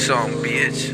song, bitch.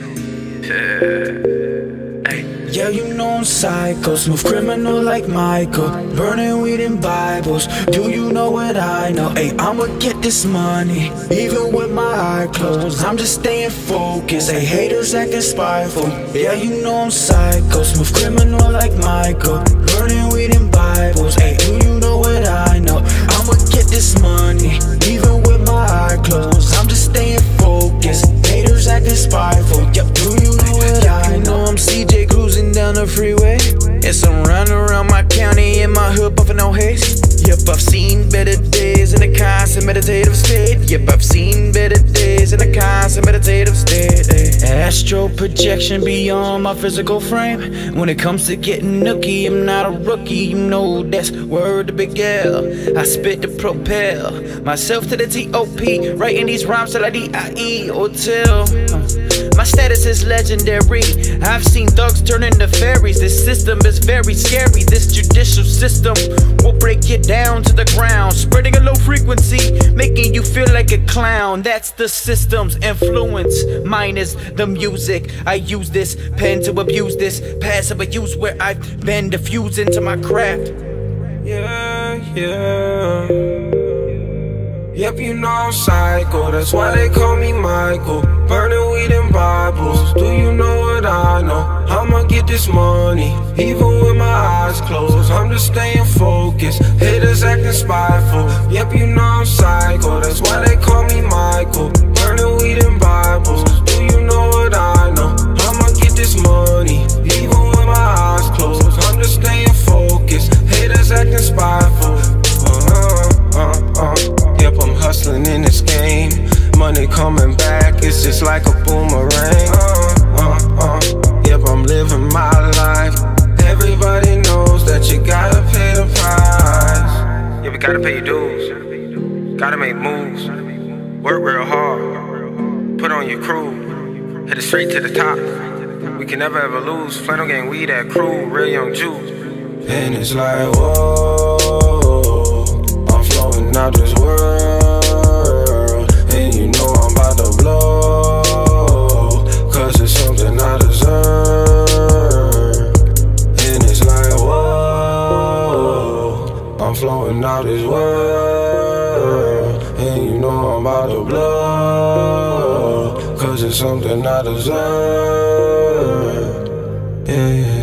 Hey. Yeah, you know I'm psycho, smooth criminal like Michael, burning weed in Bibles. Do you know what I know? Hey, I'ma get this money, even with my eyes closed. I'm just staying focused. Hey, haters acting spiteful. Yeah, you know I'm psycho, smooth criminal like Michael, burning weed in Bibles. Hey, do you know what I know? I'ma get this money, even with my eyes closed. I'm just staying focused. Haters acting spiteful. Yep, do you know what I know? I'm CJ cruising down the freeway. Yes, I'm running around my county in my hood, puffing on haze. Yep, I've seen better days in a constant meditative state. Yep, I've seen better days in a constant meditative state. Astral projection beyond my physical frame. When it comes to getting nookie, I'm not a rookie. You know that's word to Big L. I spit to propel myself to the T.O.P. Writing these rhymes till I D.I.E. hotel. My status is legendary. I've seen thugs turn into fairies. This system is very scary. This judicial system will break it down to the ground, spreading a low frequency, making you feel like a clown. That's the system's influence. Mine is the music. I use this pen to abuse this passive abuse where I've been diffused into my craft. Yep, you know I'm psycho, that's why they call me Michael, burning weed in Bibles. Do you know what I know? I'ma get this money, even with my eyes closed. I'm just staying focused, haters acting spiteful. Yep, you know I'm psycho, that's why they call me Michael, burning weed in Bibles. Do you know what I know? I'ma get this money, even with my eyes closed. I'm just staying focused, haters acting spiteful. Yep, I'm hustling in this game. Money coming back, it's just like a boomerang. Yep, I'm living my life. Everybody knows that you gotta pay the price. Yeah, we gotta pay your dues. Gotta make moves. Work real hard. Put on your crew. Hit it straight to the top. We can never ever lose. Flannel gang, weed that crew. Real young Jews. And it's like, whoa, I'm flowing out this world, and you know I'm about to blow, cause it's something I deserve. And it's like, whoa, I'm flowing out this world, and you know I'm about to blow, cause it's something I deserve. Yeah.